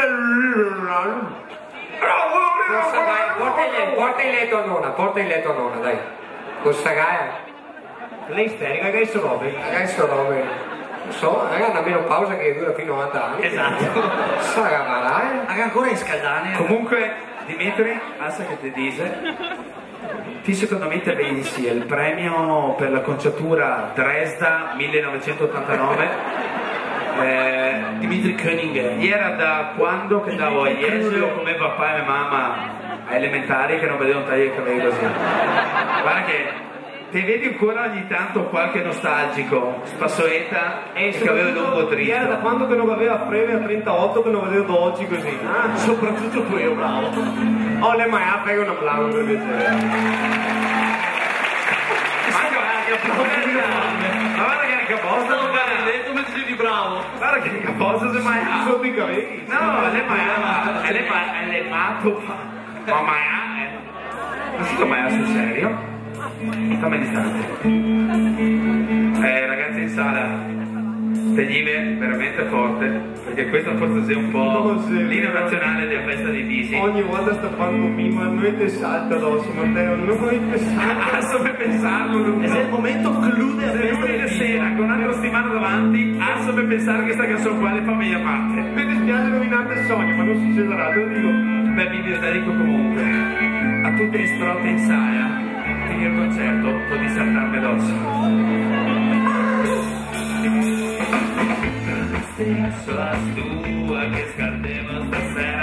Porta in letto a nonna, dai. Cosa gai? Lei isterica, che sono robe? Adesso robe. so, raga, una menopausa che dura fino a 90 anni. Esatto. Sarà malare. Raga, ancora in scaldane. Comunque, Dimitri, alza che ti dice. Ti secondo me te pensi il premio per la conciatura Dresda 1989 Dimitri Koenig era da quando che andavo a Jesolo come papà e mamma a elementari che non vedevano tagliare i capelli così. Guarda che ti vedi ancora ogni tanto qualche nostalgico, spassoetta e il cabello lungo dritto. Era da quando che non aveva freme a 38 che non vedevo da oggi così. Ah, soprattutto quello, bravo. Oh, le mai pega un applauso per piacere. Ma guarda che anche a posto non va detto come dicevi bravo. Guarda che anche a posto se mai ha. Sotto i capelli. No, le mai ma mai ha. Ma si mai ha sul serio? Fammi distante. Ragazzi in sala, tegnime veramente forte, perché questo forse sia un po' l'inno nazionale della festa dei Bisi. Ogni volta sta pantomima, noi te salta addosso, Matteo, noi te salta. Asso per pensarlo, Luca. E se il momento clou della festa della sera, con Andro Stimano davanti, asso per pensare che sta canzone qua le fa meglio a parte. Mi dispiace rovinare il sogno, ma non succederà, te lo dico. Beh, vi dico comunque, a tutti gli strotti in sala, il concerto o di saltarmi addosso. Stesso la stua che scaldeva stasera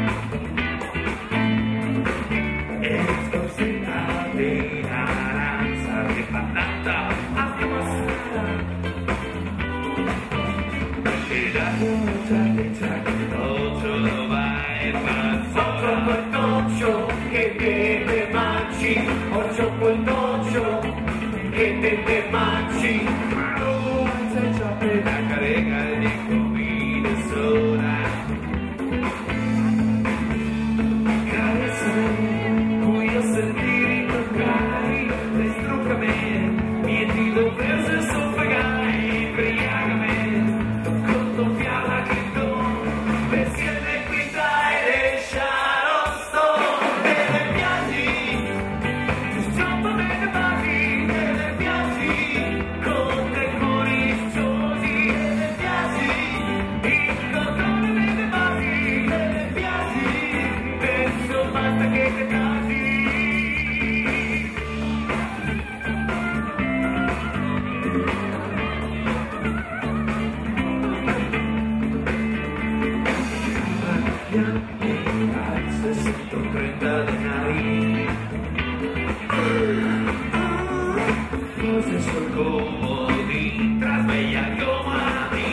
e scorsetta di naranza che patata atmosfera e da toccio vai Occhio col toccio che te mangi, occhio col toccio che te mangi. ma non sei già per la carica di comida sola. Carezzami, voglio sentire toccare, distruggami, niente lo preso soffocare, imbriagami, con doppiata che do, per siete qui dai le Sharon Stone, delle piaggi, troppo bene basi, delle piaggi, con decori sciosi, delle piaggi, il controllo delle basi, delle piaggi, penso basta che te casi. Al 630 denari cose sul comodi tra sveglia e domani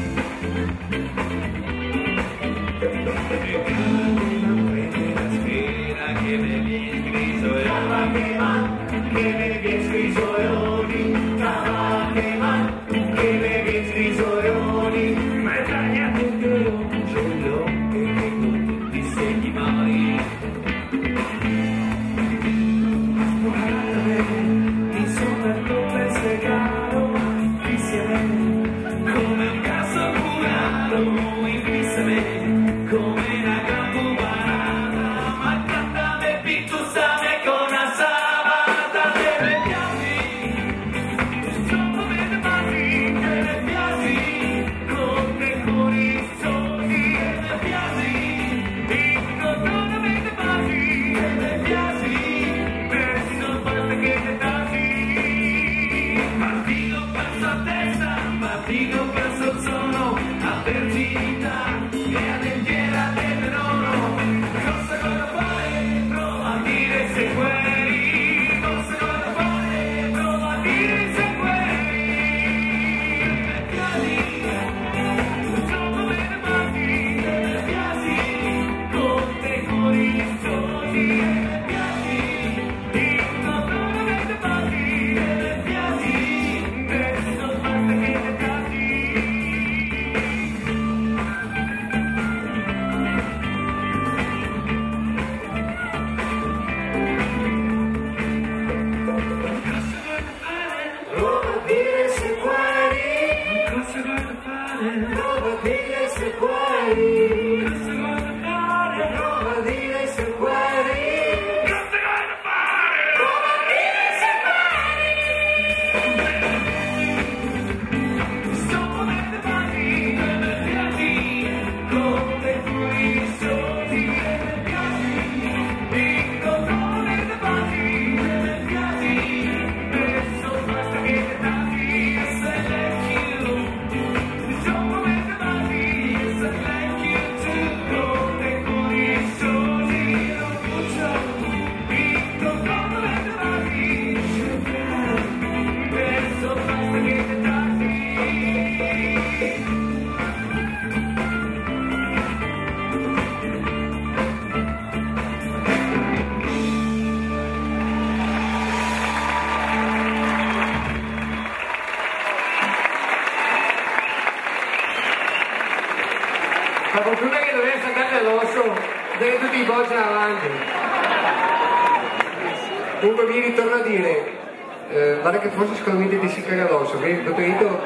e prende la spina che mi viene scriso e Che me viene scriso e oni, che me viene scriso e oni. ma è tagliato il pelo giulio che tengo tutti i segni mori. Guardami, mi sono detto per segaro insieme come un caso curaro invisame come una gran bubarata ma cantame pittusame con una sabata delle piazzi troppo bene basi delle piazzi con decori sciosi delle piazzi il controllo delle basi delle piazzi penso basta che te tasi partito perso a testa partito perso il sono a verginità e ad intera La fortuna che doveva saltare addosso, perché tutti i bocci avanti. Comunque mi ritorno a dire, guarda che forse secondo me ti si caga addosso, vedi il dottorito.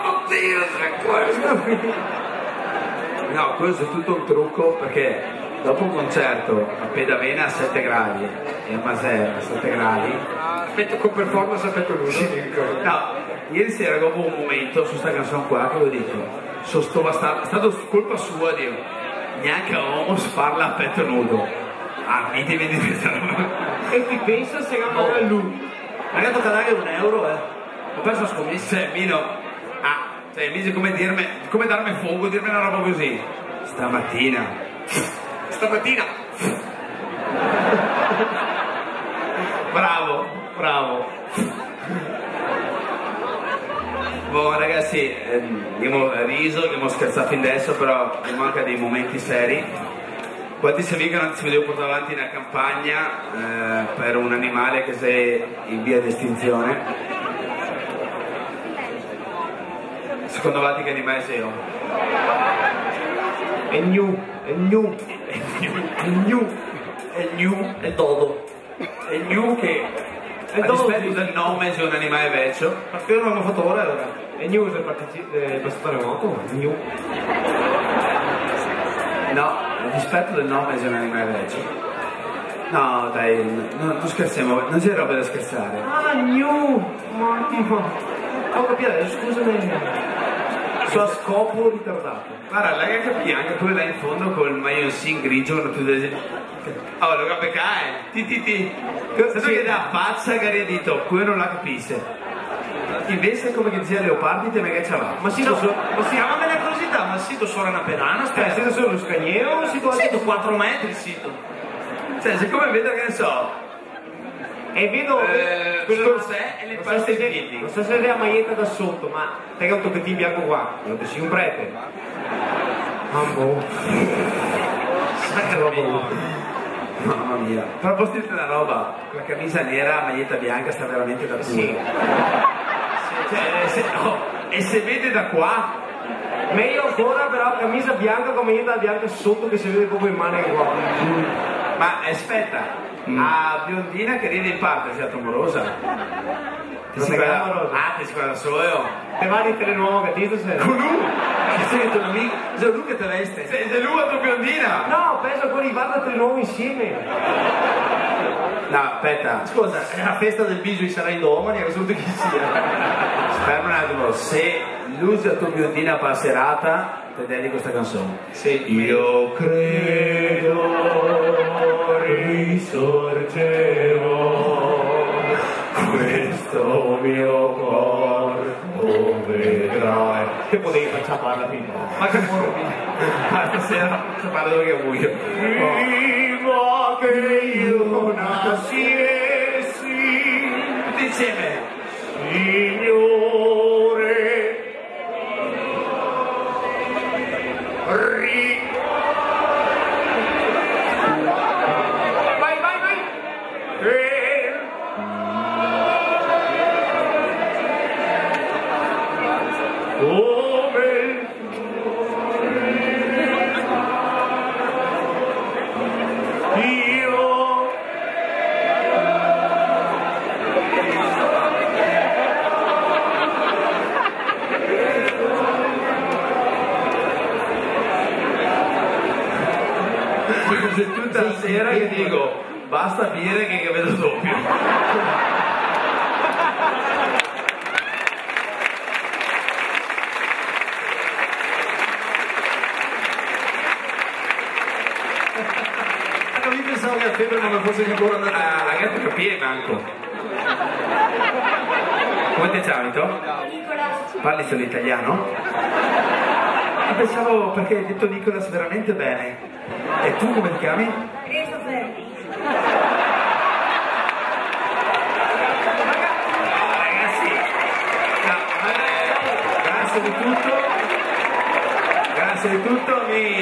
No, questo è tutto un trucco perché dopo un concerto a Pedavena a 7 gradi e a Masè a 7 gradi. Aspetto con performance a petto nudo. No, ieri sera dopo un momento su sta canzone qua che ho detto, è stato colpa sua, Dio, neanche a Homos parla a petto nudo. Ah, mi devi dire questa roba. E ti pensa se andava a lui? Magari tocca dare €1, ho perso la scommessa. Cioè, Mino, cioè invece come darmi fuoco, dirmi una roba così. Stamattina. Bravo. Boh ragazzi, abbiamo riso, abbiamo scherzato in adesso, però abbiamo anche dei momenti seri. Quanti si amici non si vedevo portare avanti una campagna per un animale che sei in via di estinzione? Secondo voi che animale sei io? È new. È dodo. È Gnu che a dispetto del nome c'è un animale vecchio. Ma io non abbiamo fatto ora allora. È new se è passato remoto? New. No, a dispetto del nome c'è un animale vecchio. No dai, non scherziamo, non c'è roba da scherzare. Ah, new! Mamma! Ho capito, scusami. Sua scopo ritardato. Guarda, lei capisce anche quello là in fondo col maglioncino grigio con tutte le... Oh, lo capica, ti. Sento che da faccia che ha detto, quello non la capisce. Invece come che diceva Leopardi te me che ce l'ha. Ma si chiama la curiosità, ma il sito suona una pedana, aspetta. Siete solo lo scagnero o Il sito 4 metri il sito. Cioè, siccome vedo che ne so, e vedo scorsè e le paste di piedi. non so se è la maglietta da sotto, ma tenga un tocchettino bianco qua, non sei un prete. Mambo. Mamma mia. Però posso dirti una roba, la camicia nera, maglietta bianca sta veramente da culo. Sì. E se vede da qua, Meglio ancora però camicia bianca con maglietta bianca sotto che si vede proprio in mano qua. ma aspetta, a biondina che ride in parte, sei amorosa. Ti si guarda, ti si guarda solo. Te va di Telenuovo capito se? Con lui? Che sei il tuo amico? Sei lui che te veste? Sei lui a tua biondina? No, penso che riguarda a Telenuovo insieme. No, aspetta. Scusa, è la festa del Biso di Sarai Domani, è che sia. Aspetta un attimo, se lui a tua biondina per la serata, ti dedico questa canzone. Sì. Io credo risorgerò, questo mio corpo vedrai. Che potevi far parla prima. Ma che morbi. Ma stasera faccio parlare dove che vuoi. Prima che io nascessi, Tutti insieme. Signore, vai. Se tutta la sera io dico basta dire che vedo doppio. Io pensavo che a febbre non fosse ancora andato. Ragazzi capire manco. Come ti chiami tu? Parli solo italiano? Pensavo perché hai detto Nicolas veramente bene. E tu come ti chiami? Christopher. Ragazzi, grazie di tutto. Grazie di tutto.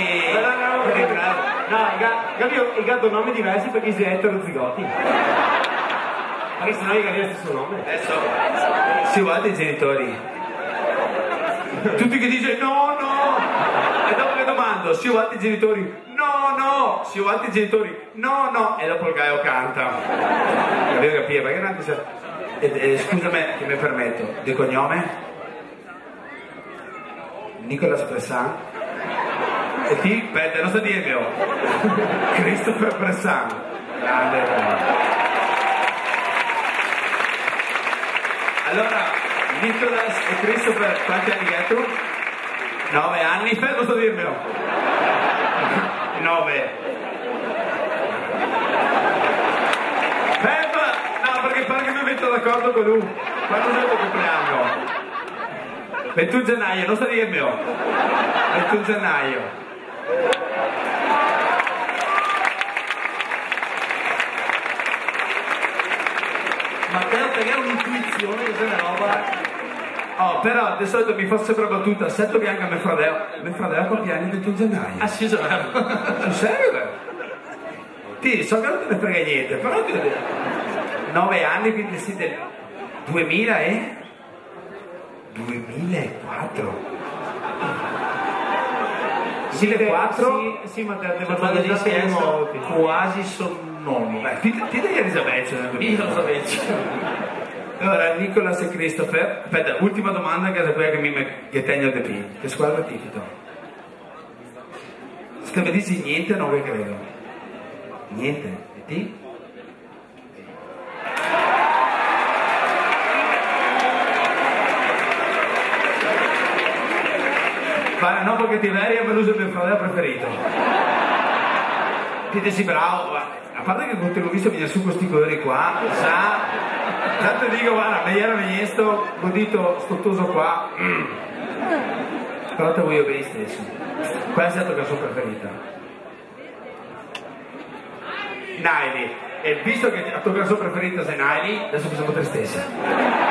No, il gatto nomi diversi perché si è eterozigoti. Perché sennò gli cambia lo stesso nome. Adesso si guarda i genitori. Tutti che dicono no, e dopo domando, se io altri genitori, no, se io altri genitori, no, e dopo il Gaio canta. Devo capire, perché non scusami che mi permetto, di cognome? Nicolas Bressan. E ti, aspetta, non sto dirlo. Christopher Bressan. Grande. Allora, Nicolas e Christopher, quanti anni hai tu? 9 anni, fermo sto dirmelo. 9. Ferma! No, perché pare che mi metto d'accordo con lui. Quando è il tuo compleanno? 21 gennaio, non sto dirmelo. 21 gennaio. Matteo, perché è un'intuizione questa è una roba. Oh, però di solito mi fa sempre battuta, sento che anche mio fratello compie anni il 21 gennaio. Ah sì, sono vero. Sul serio? Ti, so che non te ne frega niente, però ti 9 anni, quindi sì del 2004. 2004? Sì, ma te Ma da lì siamo quasi sonnoni. Beh, ti dai Elisabetta. Io lo sapevo. Allora, Nicolas e Christopher, aspetta, ultima domanda che è quella che mi tengo di più. Che squadra tifito? Se mi dici niente non vi credo. Niente. E ti? Guarda, no, perché ti veri è venuto il mio fratello preferito. Ti dici bravo, a parte che quando te l'ho visto venire su questi colori qua, già ti dico, guarda, mi era venuto godito scottoso qua. Però te voglio bene stesso. Qual è stata la canzone preferita? Naili. E visto che la tua canzone preferita è Naili, adesso facciamo te stessa.